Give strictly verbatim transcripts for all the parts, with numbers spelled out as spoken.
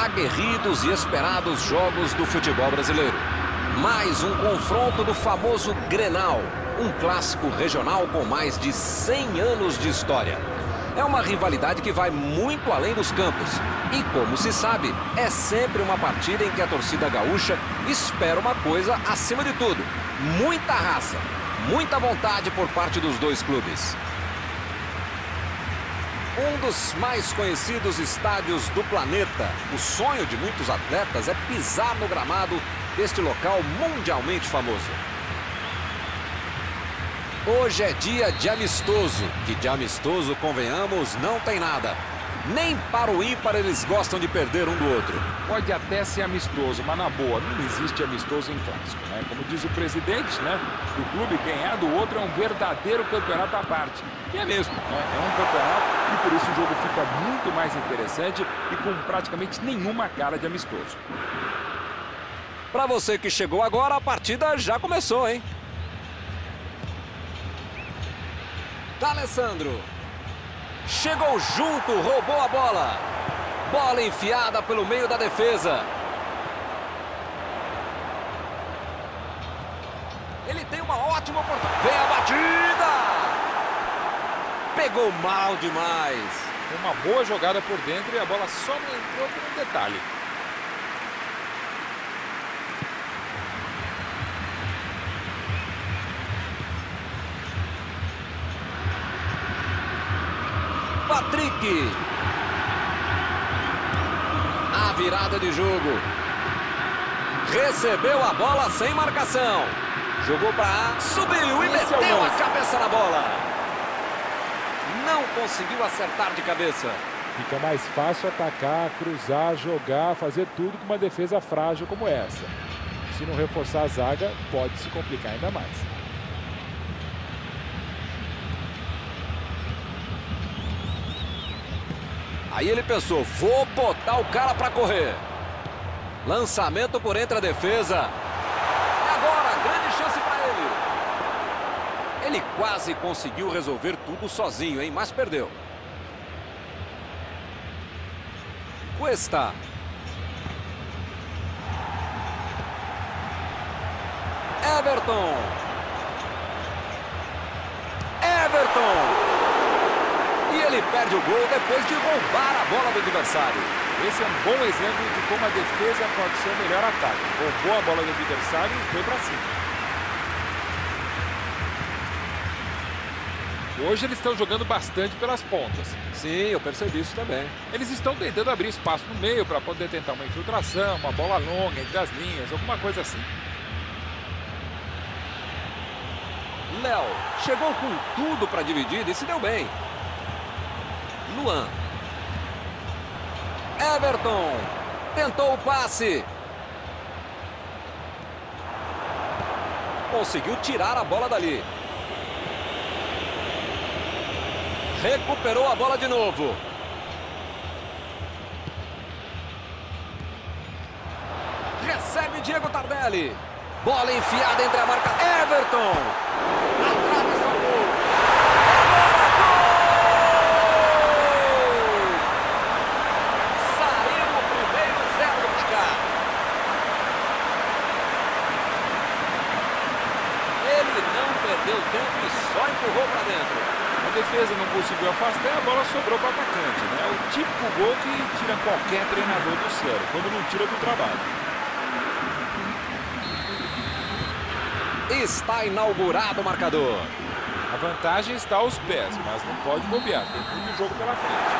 aguerridos e esperados jogos do futebol brasileiro. Mais um confronto do famoso Grenal, um clássico regional com mais de cem anos de história. É uma rivalidade que vai muito além dos campos. E como se sabe, é sempre uma partida em que a torcida gaúcha espera uma coisa acima de tudo: muita raça, muita vontade por parte dos dois clubes. Um dos mais conhecidos estádios do planeta. O sonho de muitos atletas é pisar no gramado deste local mundialmente famoso. Hoje é dia de amistoso, que de amistoso, convenhamos, não tem nada. Nem para o ímpar eles gostam de perder um do outro. Pode até ser amistoso, mas na boa, não existe amistoso em clássico, né? Como diz o presidente, né? O clube ganhar do outro é um verdadeiro campeonato à parte. E é mesmo, né? É um campeonato e por isso o jogo fica muito mais interessante e com praticamente nenhuma cara de amistoso. Para você que chegou agora, a partida já começou, hein? D'Alessandro. Chegou junto, roubou a bola. Bola enfiada pelo meio da defesa. Ele tem uma ótima oportunidade. Vem a batida! Pegou mal demais. Uma boa jogada por dentro e a bola só não entrou por um detalhe. Patrick. A virada de jogo. Recebeu a bola sem marcação. Jogou para A. Subiu e meteu a cabeça na bola. Não conseguiu acertar de cabeça. Fica mais fácil atacar, cruzar, jogar, fazer tudo com uma defesa frágil como essa. Se não reforçar a zaga, pode se complicar ainda mais. Aí ele pensou, vou botar o cara para correr. Lançamento por entre a defesa. E agora, grande chance para ele. Ele quase conseguiu resolver tudo sozinho, hein? Mas perdeu. Cuesta. Everton. Everton. E ele perde o gol depois de roubar a bola do adversário. Esse é um bom exemplo de como a defesa pode ser o melhor ataque. Roubou a bola do adversário e foi para cima. Hoje eles estão jogando bastante pelas pontas. Sim, eu percebi isso também. Eles estão tentando abrir espaço no meio para poder tentar uma infiltração, uma bola longa entre as linhas, alguma coisa assim. Léo chegou com tudo para dividir e se deu bem. Luan. Everton. Tentou o passe. Conseguiu tirar a bola dali. Recuperou a bola de novo. Recebe Diego Tardelli. Bola enfiada entre a marca. Everton. Atravessou o gol. Deu tempo e só empurrou para dentro. A defesa não conseguiu afastar e a bola sobrou para o atacante, né? O típico gol que tira qualquer treinador do sério, quando não tira do trabalho. Está inaugurado o marcador. A vantagem está aos pés, mas não pode bobear, tem muito jogo pela frente.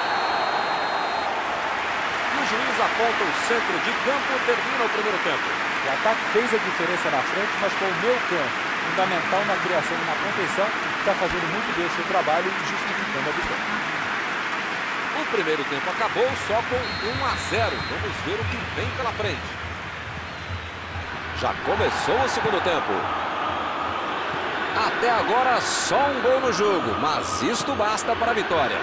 E o juiz aponta o centro de campo e termina o primeiro tempo. O ataque fez a diferença na frente, mas foi o meio campo, fundamental na criação e na contenção, está fazendo muito bem o seu trabalho e justificando a vitória. O primeiro tempo acabou só com um a zero. Vamos ver o que vem pela frente. Já começou o segundo tempo. Até agora só um gol no jogo, mas isto basta para a vitória.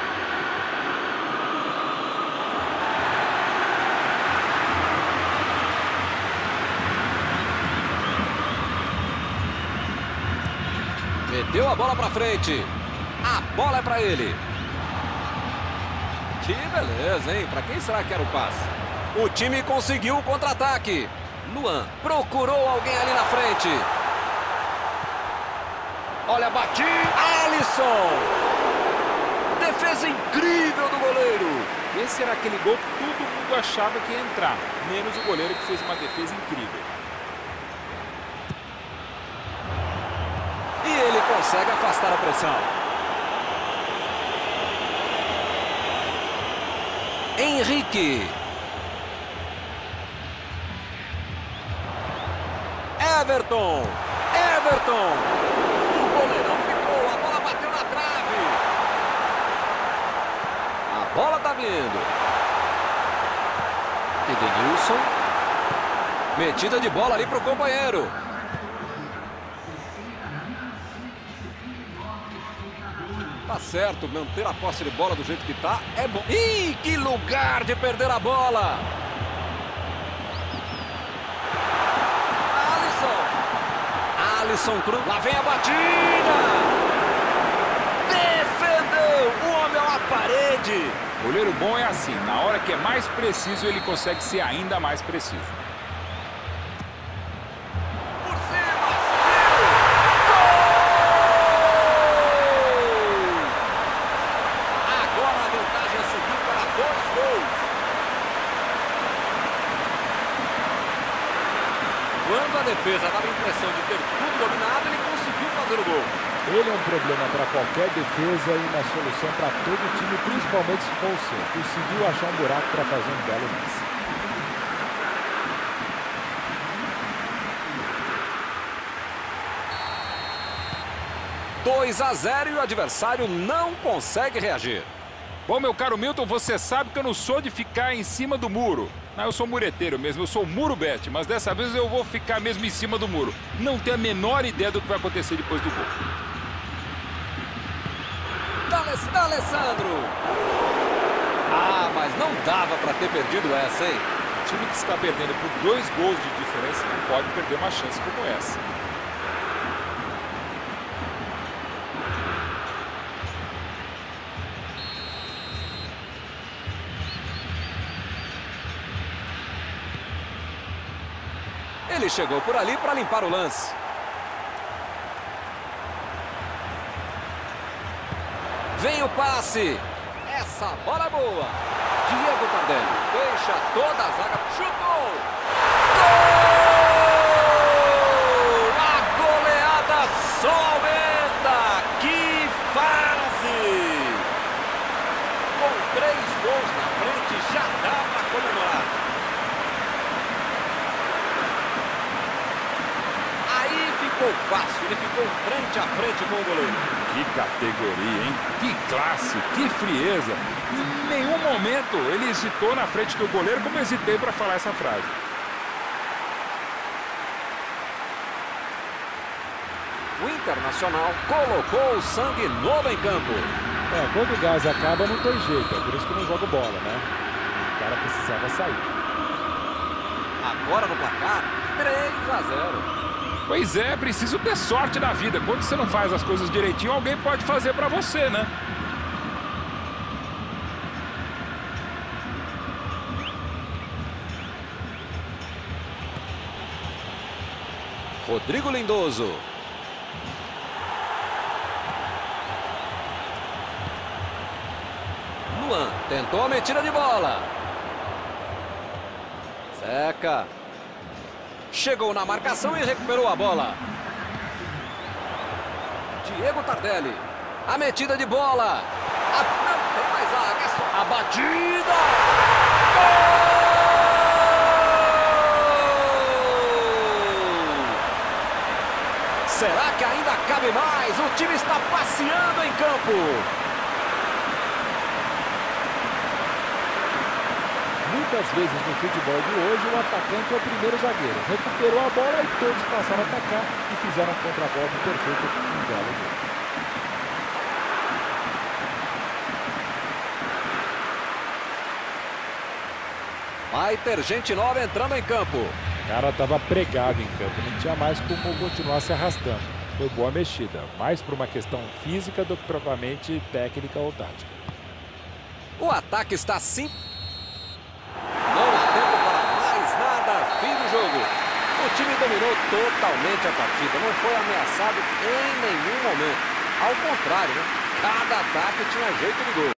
Meteu a bola para frente. A bola é para ele. Que beleza, hein? Para quem será que era o passe? O time conseguiu o contra-ataque. Luan procurou alguém ali na frente. Olha a batida. Alisson. Defesa incrível do goleiro. Esse era aquele gol que todo mundo achava que ia entrar, menos o goleiro que fez uma defesa incrível. E ele consegue afastar a pressão. Henrique. Everton. Everton. O goleirão ficou. A bola bateu na trave. A bola tá vindo. Edenilson. Metida de bola ali pro companheiro. Tá certo, manter a posse de bola do jeito que tá é bom. Ih, que lugar de perder a bola! Alisson! Alisson Cruz. Lá vem a batida! Defendeu! O homem é uma parede! Goleiro bom é assim, na hora que é mais preciso, ele consegue ser ainda mais preciso. Quando a defesa dava a impressão de ter tudo dominado, ele conseguiu fazer o gol. Ele é um problema para qualquer defesa e uma solução para todo time, principalmente se for o seu. Conseguiu achar um buraco para fazer um belo lance. dois a zero e o adversário não consegue reagir. Bom, meu caro Milton, você sabe que eu não sou de ficar em cima do muro. Não, eu sou mureteiro mesmo, eu sou muro bet, mas dessa vez eu vou ficar mesmo em cima do muro. Não tenho a menor ideia do que vai acontecer depois do gol. D'Alessandro! Ah, mas não dava para ter perdido essa, hein? O time que está perdendo por dois gols de diferença não pode perder uma chance como essa. Ele chegou por ali para limpar o lance. Vem o passe. Essa bola é boa. Diego Tardelli deixa toda a zaga. Chutou. Gol! A goleada só aumenta. Que fase! Com três gols na frente, já dá para comemorar. Ficou fácil, ele ficou frente a frente com o goleiro. Que categoria, hein? Que classe, que frieza. Em nenhum momento ele hesitou na frente do goleiro, como eu hesitei para falar essa frase. O Internacional colocou o sangue novo em campo. É, quando o gás acaba não tem jeito, é por isso que eu não jogo bola, né? O cara precisava sair. Agora no placar, três a zero. Pois é, preciso ter sorte na vida. Quando você não faz as coisas direitinho, alguém pode fazer pra você, né? Rodrigo Lindoso. Luan tentou a metida de bola. Zeca. Chegou na marcação e recuperou a bola. Diego Tardelli. A metida de bola. A... Não tem mais zaga. É só... A batida. Gol! Será que ainda cabe mais? O time está passeando em campo. Muitas vezes no futebol de hoje, o atacante é o primeiro zagueiro. Recuperou a bola e todos passaram a atacar e fizeram um contra-golpe perfeito no belo gol. Vai ter gente nova entrando em campo. O cara estava pregado em campo, não tinha mais como continuar se arrastando. Foi boa mexida, mais por uma questão física do que propriamente técnica ou tática. O ataque está sim. Não há tempo jogo. O time dominou totalmente a partida, não foi ameaçado em nenhum momento. Ao contrário, né? Cada ataque tinha jeito de gol.